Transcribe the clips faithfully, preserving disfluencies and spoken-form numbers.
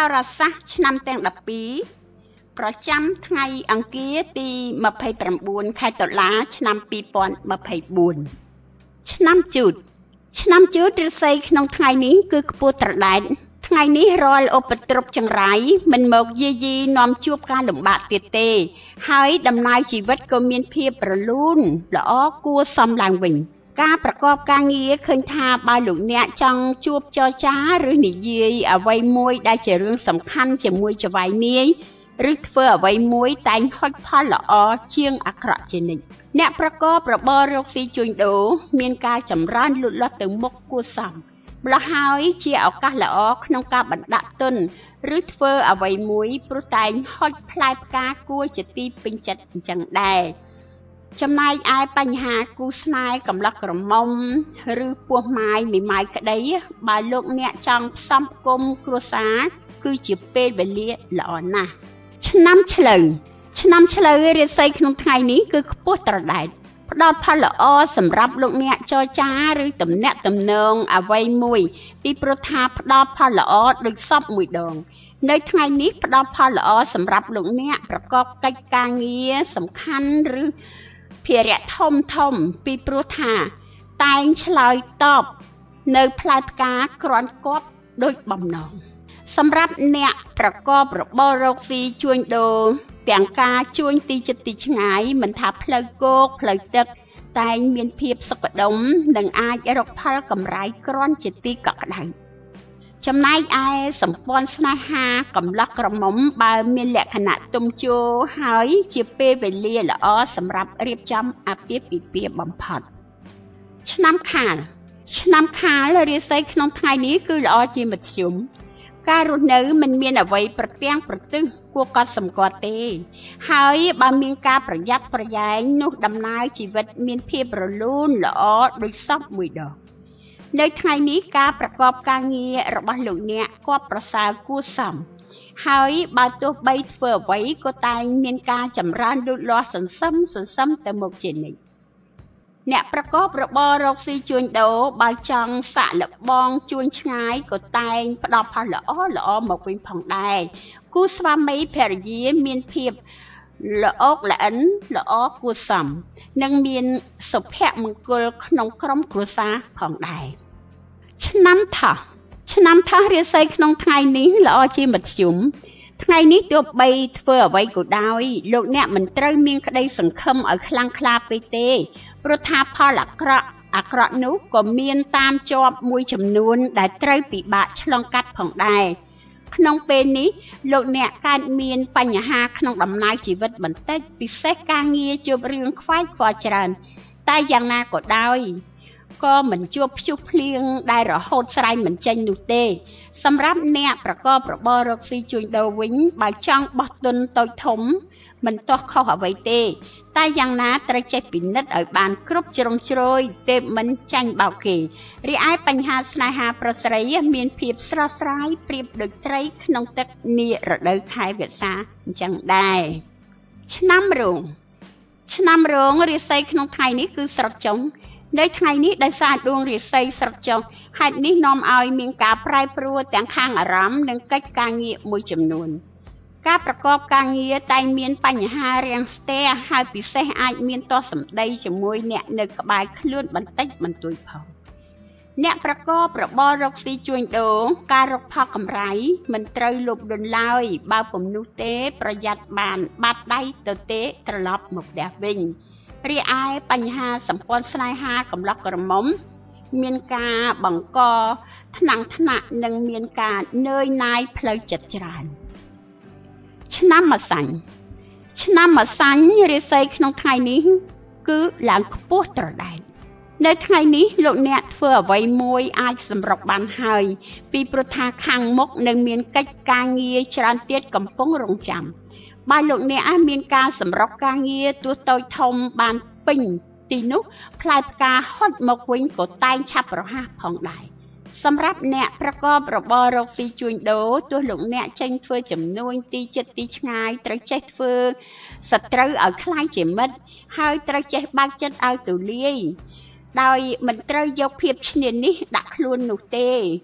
រសាស្ត្រឆ្នាំទាំងដប់ពីរប្រចាំថ្ងៃអង្គារទីម្ភៃប្រាំបួនខែតុលាឆ្នាំពីរពាន់ម្ភៃបួនឆ្នាំជូតឆ្នាំជូតឫស្សីក្នុងថ្ងៃនេះគឺខ្ពស់ត្រដែតថ្ងៃនេះរាល់ឧបទ្រពចង្រៃមិនមកយាយីនាំជួបការលំបាកទៀតទេហើយដំណើរជីវិតក៏មានភាពរលូនល្អគួរសមឡើងវិញការប្រកបការងារឃើញថាបើលោកអ្នកចង់ជួបចរចាឬនិយាយអ្វីមួយដែលជារឿងសំខាន់ជាមួយចៅហ្វាយនាយឬធ្វើអ្វីមួយតែងហុចផលល្អជាងអាក្រក់ជានិច្ចអ្នកប្រកបរបររកស៊ីជួញដូរមានការចម្រើនលូតលាស់ទៅមុខគួរសមម្ល៉េះហើយជាឱកាសល្អក្នុងការបណ្ដាក់ទុនឬធ្វើអ្វីមួយព្រោះតែងហុចផ្លែផ្កាគួរជាទីពេញចិត្តអញ្ចឹងដែរចំណែកឯបញ្ហាគូស្នេហ៍កំឡោះក្រមុំឬពោះម៉ាយមីម៉ាយក្តីបើលោកអ្នកចង់ផ្សំផ្គុំគ្រួសារគឺជាពេលវេលាល្អណាស់ឆ្នាំឆ្លូវឆ្នាំឆ្លូវរាសីក្នុងថ្ងៃនេះគឺខ្ពស់ត្រដែតផ្ដល់ផលល្អសម្រាប់លោកអ្នកចរចាឬទំនាក់ទំនងអ្វីមួយពីព្រោះថាផ្ដល់ផលល្អដូចសពមួយដងនៅថ្ងៃនេះផ្ដល់ផលល្អសម្រាប់លោកអ្នកប្រកបកិច្ចការងារសំខាន់ឬភារៈធំធំពីព្រោះថាតែងឆ្លើយតបនៅផ្លែផ្កាគ្រាន់គប់ដូចបំណងសម្រាប់អ្នកប្រកបរបររកស៊ីជួញដូរទាំងការជួញទីចិត្តទីឆ្ងាយមិនថាផ្លូវគោកផ្លូវទឹកតែងមានភាពសុខដុមនិងអាចរកផលកម្រៃគ្រាន់ជាទីកក់ក្ដៅចំណែកឯសម្ព័ន្ធស្នេហាកំឡោះក្រមុំបើមានលក្ខណៈទុំជោហើយជាពេលវេលាល្អសម្រាប់រៀបចំអាពាហ៍ពិពាហ៍បំផុតឆ្នាំខាលឆ្នាំខាលរាសីក្នុងថ្ងៃនេះគឺល្អជាមធ្យមការរស់នៅមិនមានអ្វីប្រទាំងប្រទើសគួរកត់សម្គាល់ទេហើយបើមានការប្រយ័ត្នប្រយែងនោះដំណើរជីវិតមានភាពរលូនល្អដូចសពមួយដងនៅថ្ងៃនេះការប្រកបការងាររបស់លោកអ្នកគប់ប្រសើរគួរសមហើយបើទោះបីធ្វើអ្វីក៏តែងមានការចម្រើនលូតលាស់សន្សឹមសន្សឹមទៅមុខជានិច្ចអ្នកប្រកបរបររកស៊ីជួញដូរបើចង់សាក់លបងជួញឆ្ងាយក៏តែងផ្ដល់ផលល្អល្អមកវិញផងដែរគូស្វាមីភរិយាមានភាពល្អកល្អិនល្អគួរសមនិងមានសុភមង្គលក្នុងក្រុមគ្រួសារផងដែរឆ្នាំថោះឆ្នាំថោះរាសីក្នុងថ្ងៃនេះល្អជាមធ្យមថ្ងៃនេះទោះបីធ្វើអ្វីក៏ដោយលោកអ្នកមិនត្រូវមានក្តីសង្ឃឹមឲ្យខ្លាំងក្លាពេកទេព្រោះថាផលអាក្រក់អាក្រក់នោះក៏មានតាមជាប់មួយចំនួនដែលត្រូវពិបាកឆ្លងកាត់ផងដែរក្នុងពេលនេះលោកអ្នកកើតមានបញ្ហាក្នុងដំណើរជីវិតបន្តិចពិសេសការងារជួបរឿងខ្វាយខ្វល់ច្រើនតែយ៉ាងណាក៏ដោយក៏មិនជួបព្យុះភ្លៀងដែលរហូតស្រែកមិនចេញនោះទេសម្រាប់អ្នកប្រកបរបររកស៊ីជួញដូរវិញបើចង់បោះទុនតូចធំមិនទាស់ខុសអ្វីទេតែយ៉ាងណាត្រូវចេះពិនិត្យឲ្យបានគ្រប់ជ្រុងជ្រោយទើបមិនចាញ់បោកគេរីឯបញ្ហាស្នេហាប្រុសស្រីមានភាពស្រស់ស្រាយប្រៀបដូចត្រីក្នុងទឹកនារដូវខែវស្សាអញ្ចឹងដែរឆ្នាំរោងឆ្នាំរោងរាសីក្នុងថ្ងៃនេះគឺស្រុតចុងនៅថ្ងៃនេះដោយសារដួងរាសីស្រុតចុះហេតុនេះនាំឲ្យមានការប្រែប្រួលទាំងខាងអារម្មណ៍និងកិច្ចការងារមួយចំនួនការប្រកបការងារតែងមានបញ្ហារាំងស្ទះហើយពិសេសអាចមានទាស់សម្ដីជាមួយអ្នកនៅក្បែរខ្លួនបន្តិចបន្តួចផងអ្នកប្រកបរបររកស៊ីជួញដូរការរកផលកម្រៃមិនត្រូវលោភលន់ឡើយបើពុំនោះទេប្រយ័ត្នបានបាត់ដៃទៅទេត្រឡប់មកផ្ទះវិញរីឯបញ្ហាសម្ព័ន្ធស្នេហាកំឡោះក្រមុំមានការបង្កថ្នាំងថ្នាក់និងមានការនឿយណាយផ្លូវចិត្តច្រើនឆ្នាំម្សាញ់ឆ្នាំម្សាញ់រាសីក្នុងថ្ងៃនេះគឺឡើងខ្ពស់ត្រដែតនៅថ្ងៃនេះលោកអ្នកធ្វើអ្វីមួយអាចសម្រេចបានហើយពីព្រោះថាខាងមុខនឹងមានកិច្ចការងារច្រើនទៀតកំពុងរង់ចាំបើលោកអ្នកមានការសម្រុកការងារទោះតូចធំបានពេញទីនោះផ្លែផ្កាហត់មកវិញក៏តែងឆាប់រហ័សផងដែរសម្រាប់អ្នកប្រកបរបររកស៊ីជួញដូរទោះលោកអ្នកចេញធ្វើចំនួនទីចិត្តទីឆ្ងាយត្រូវចេះធ្វើសត្រូវឲ្យคล้ายជាមិត្តហើយត្រូវចេះបើកចិត្តឲ្យទូលាយដោយមិនត្រូវយកភាពឈ្នានីសដាក់ខ្លួននោះទេ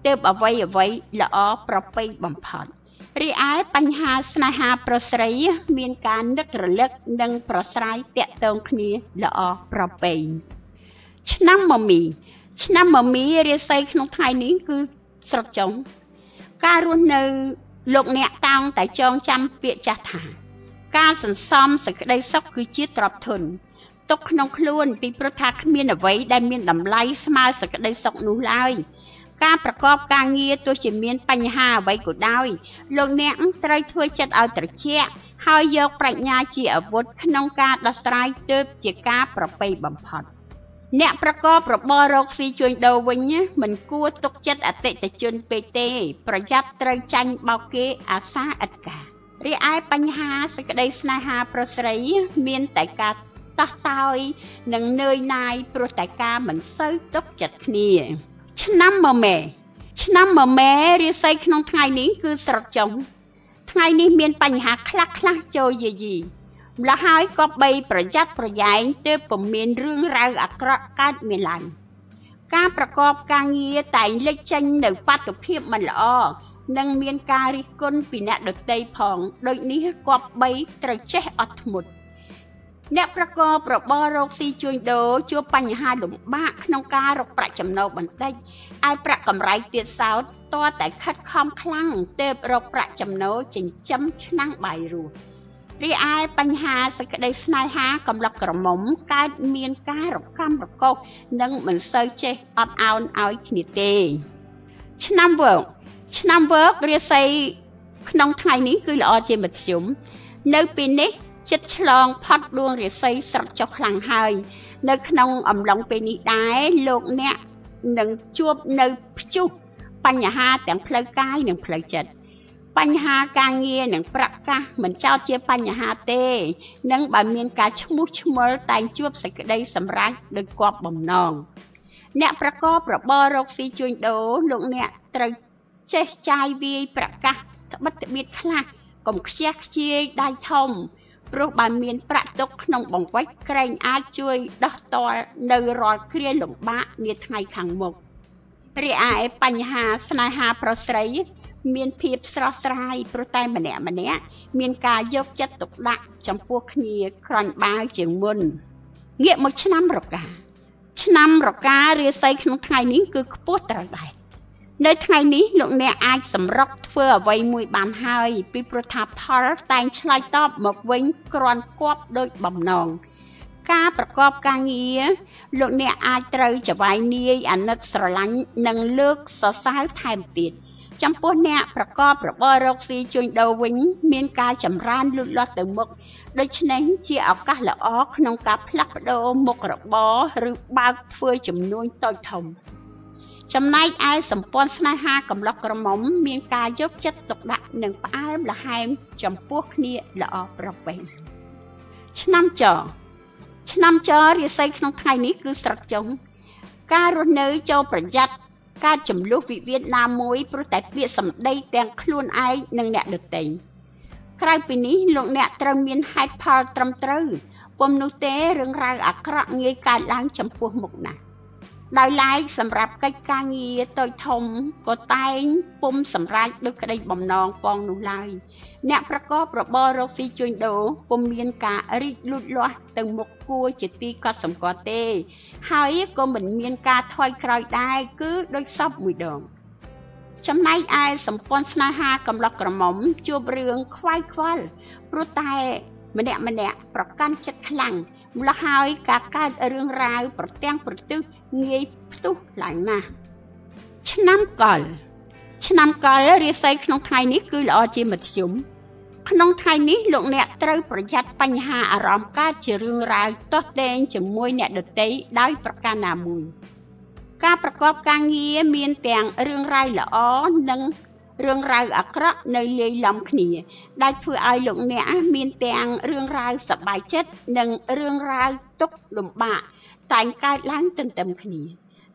ទើបអ្វីអ្វីល្អប្រពៃបំផុតរីឯបញ្ហាស្នេហាប្រុសស្រីមានការនឹករលឹកនិងប្រស្រ័យតាក់ទងគ្នាល្អប្រពៃឆ្នាំមមីឆ្នាំមមីរាសីក្នុងថ្ងៃនេះគឺស្រកចុងការរស់នៅលោកអ្នកតាំងតែចងចាំពាក្យចាស់ថាការសន្សំសេចក្តីសុខគឺជាទ្រព្យធនទុកក្នុងខ្លួនពីព្រោះថាគ្មានអ្វីដែលមានតម្លៃស្មើសេចក្តីសុខនោះឡើយការប្រកបការងារទោះជាមានបញ្ហាអ្វីក៏ដោយលោកអ្នកត្រូវធ្វើចិត្តឲ្យត្រជាក់ហើយយកប្រាជ្ញាជាអាវុធក្នុងការដោះស្រាយទើបជាការប្រពៃបំផុតអ្នកប្រកបរបររកស៊ីជួញដូរវិញមិនគួរទុកចិត្តអតិថិជនពេកទេប្រយ័ត្នត្រូវចាញ់បោកគេអាសាឥតការរីឯបញ្ហាសេចក្តីស្នេហាប្រុសស្រីមានតែការតោះតោយនិងនឿយណាយព្រោះតែការមិនសូវទុកចិត្តគ្នាឆ្នាំមមែឆ្នាំមមែរាសីក្នុងថ្ងៃនេះគឺស្រកចុងថ្ងៃនេះមានបញ្ហាខ្លះខ្លះចូលយាយីម្ល៉េះហើយក៏បីប្រយ័ត្នប្រយែងទើបពុំមានរឿងរ៉ាវអាក្រក់កើតមានឡើងការប្រកបការងារតែងលេចចេញនៅបាតុភិបមិនល្អនិងមានការរិះគន់ពីអ្នកដទៃផងដូចនេះក៏បីត្រូវចេះអត់ធ្មត់អ្នកប្រកបរបររកស៊ីជួញដូរជួបបញ្ហាលំបាកក្នុងការរកប្រាក់ចំណូលបន្តិចឲ្យប្រាក់កម្រៃទៀតសោតតតែខិតខំខ្លាំងទើបរកប្រាក់ចំណូលចិញ្ចឹមឆ្នាំងបាយរស់រីឯបញ្ហាសេចក្តីស្នេហាកំឡុកក្រមុំកើតមានការរកម្មរកុសនិងមិនសូវចេះអត់ឱនឲ្យគ្នាទេឆ្នាំវកឆ្នាំវករាសីក្នុងថ្ងៃនេះគឺល្អជាមធ្យមនៅពេលនេះចិត្តឆ្លងផុតដួងរាសីស្រកចុះខ្លាំងហើយនៅក្នុងអំឡុងពេលនេះដែរលោកអ្នកនឹងជួបនៅព្យុះបញ្ហាទាំងផ្លូវកាយនិងផ្លូវចិត្តបញ្ហាការងារនិងប្រកាសមិនចោទជាបញ្ហាទេនិងបើមានការឈ្មោះឈ្មោលតែងជួបសេចក្តីសម្រេចដោយគប់បំណងអ្នកប្រកបរបររកស៊ីជួញដូរលោកអ្នកត្រូវចេះចាយវាយប្រកាសត្បិតត្បៀតខ្លះកុំខ្ជះខ្ជាយដៃធំព្រោះបើមានប្រាក់ទុកក្នុងបង្វិចក្រែងអាចជួយដោះតល់នៅរាល់គ្រាលំបាកនាថ្ងៃខាងមុខរីឯបញ្ហាស្នេហាប្រុសស្រីមានភាពស្រស់ស្រាយព្រោះតែម្នាក់ម្នាក់មានការយកចិត្តទុកដាក់ចំពោះគ្នាក្រាញ់បាវជាងមុនងាកមកឆ្នាំរកាឆ្នាំរការាសីក្នុងថ្ងៃនេះគឺខ្ពស់ត្រូវដែរនៅថ្ងៃនេះលោកអ្នកអាចសម្រុកធ្វើអ្វីមួយបានហើយពីព្រោះថាផលតែងឆ្លើយតបមកវិញគ្រាន់គប់ដោយបំណងការប្រកបការងារលោកអ្នកអាចត្រូវចវាយនាយអាណិតស្រឡាញ់និងលើកសរសើរថែមទៀតចំពោះអ្នកប្រកបរបររកស៊ីជួញដូរវិញមានការចម្រើនលូតលាស់ទៅមុខដូច្នេះជាឱកាសល្អក្នុងការផ្លាស់ប្ដូរមុខរបរឬបើកធ្វើចំនួនតូចធំចំណែកឯសម្ព័ន្ធស្នេហាកំឡុកក្រមុំមានការយកចិត្តទុកដាក់និងផ្អែមល្ហែមចំពោះគ្នាល្អប្រពៃឆ្នាំចឆ្នាំចរាសីក្នុងថ្ងៃនេះគឺស្រកចុងការរស់នៅចូលប្រយ័ត្នការចំនួនវិវាទណាមួយព្រោះតែពាក្យសម្ដីទាំងខ្លួនឯងនិងអ្នកដទៃក្រៅពីនេះលោកអ្នកត្រូវមានហេតុផលត្រឹមត្រូវពុំនោះទេរឿងរ៉ាវអាក្រក់ងាយកើតឡើងចំពោះមុខណាស់ដោយឡែកសម្រាប់កិច្ចការងារតូចធំក៏តែងពុំសម្រេចដោយក្តីបំណងផងនោះឡើយអ្នកប្រកបរបររកស៊ីជួញដូរពុំមានការរីកលូតលាស់ទៅមុខគួរជាទីកត់សម្គាល់ទេហើយក៏មិនមានការថយក្រោយដែរគឺដូចសពមួយដងចំណែកឯសម្ព័ន្ធស្នេហាកំឡុកក្រមុំជួបរឿងខ្វាយខ្វល់ព្រោះតែម្នាក់ម្នាក់ប្រកាន់ចិត្តខ្លាំងម្ល៉េះហើយការកើតរឿងរ៉ាវប្រទាំងប្រទិសងាយផ្ទុះឡើងណាស់ឆ្នាំកលឆ្នាំកលរាសីក្នុងថ្ងៃនេះគឺល្អជាមធ្យមក្នុងថ្ងៃនេះលោកអ្នកត្រូវប្រយ័ត្នបញ្ហាអារម្មណ៍កើតជារឿងរ៉ាវទាស់ទែងជាមួយអ្នកដទៃដោយប្រការណាមួយការប្រកបការងារមានទាំងរឿងរ៉ាវល្អនិងរឿងរ៉ាវអាក្រក់នៅលាយឡំគ្នាដែលធ្វើឲ្យលោកអ្នកមានទាំងរឿងរ៉ាវសប្បាយចិត្តនិងរឿងរ៉ាវទុក្ខលំបាកតែងកើតឡើងទន្ទឹមគ្នា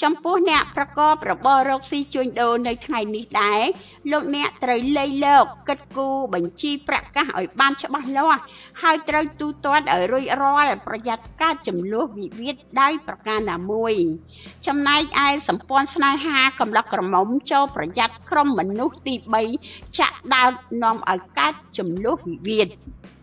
ចំពោះអ្នកប្រកបរបររកស៊ីជួញដូរនៅថ្ងៃនេះដែរលោកអ្នកត្រូវលៃលកគិតគូរបញ្ជីប្រកាសឲ្យបានច្បាស់លាស់ហើយត្រូវទូទាត់ឲ្យរួចរាល់ប្រយ័ត្នកើតចំនួនវិវាទដោយប្រការណាមួយចំណែកឯសម្ព័ន្ធស្នេហាកំឡុកក្រមុំចូលប្រយ័ត្នក្រុមមនុស្សទីបីចាក់ដោតនាំឲ្យកើតចំនួនវិវាទ